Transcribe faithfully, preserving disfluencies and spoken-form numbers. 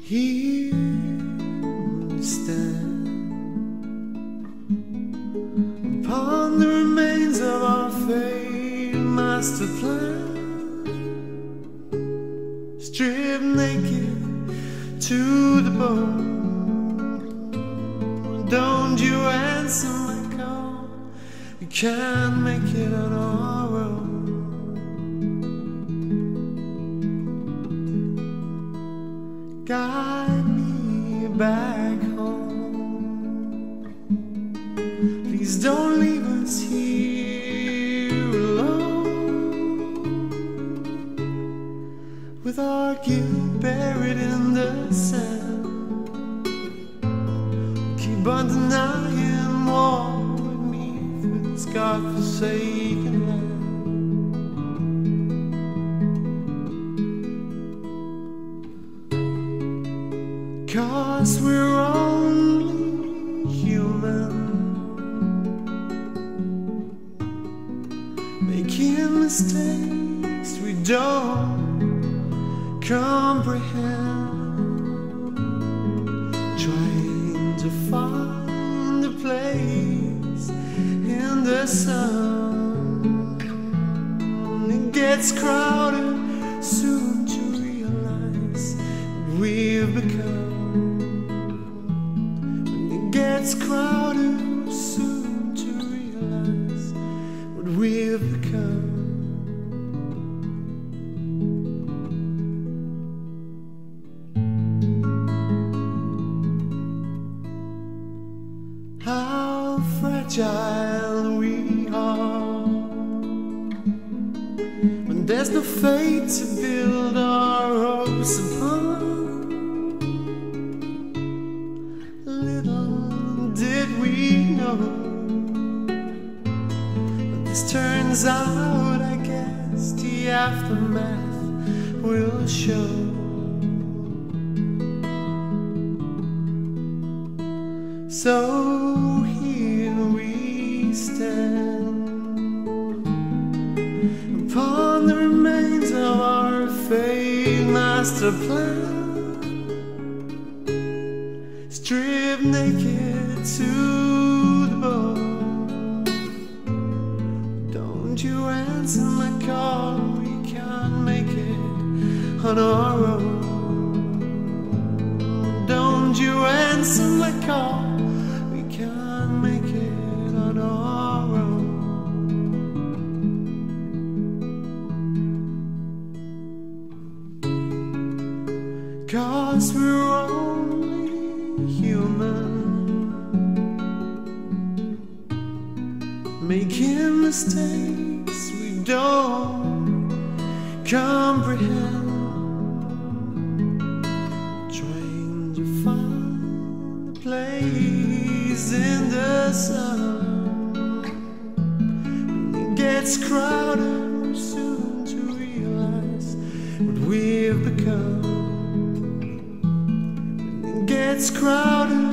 Here we stand upon the remains of our failed master plan, stripped naked to the bone. Don't you answer my call, we can't make it on our own. Guide me back home. Please don't leave us here alone, with our guilt buried in the sand. Keep on denying, walk with me through this God-forsaken land. Cause we're only human, making mistakes we don't comprehend, trying to find a place in the sun. It gets crowded soon to realize what we've become. It's crowded soon to realize what we've become. How fragile we are when there's no fate to build our hopes upon. Did we know? But this turns out, I guess, the aftermath will show. So here we stand upon the remains of our failed master plan, stripped naked to the bone. Don't you answer my call, we can't make it on our own. Don't you answer my call, we can't make it on our own. Cause we're only human, making mistakes we don't comprehend, trying to find a place in the sun. When it gets crowded soon to realize what we've become. When it gets crowded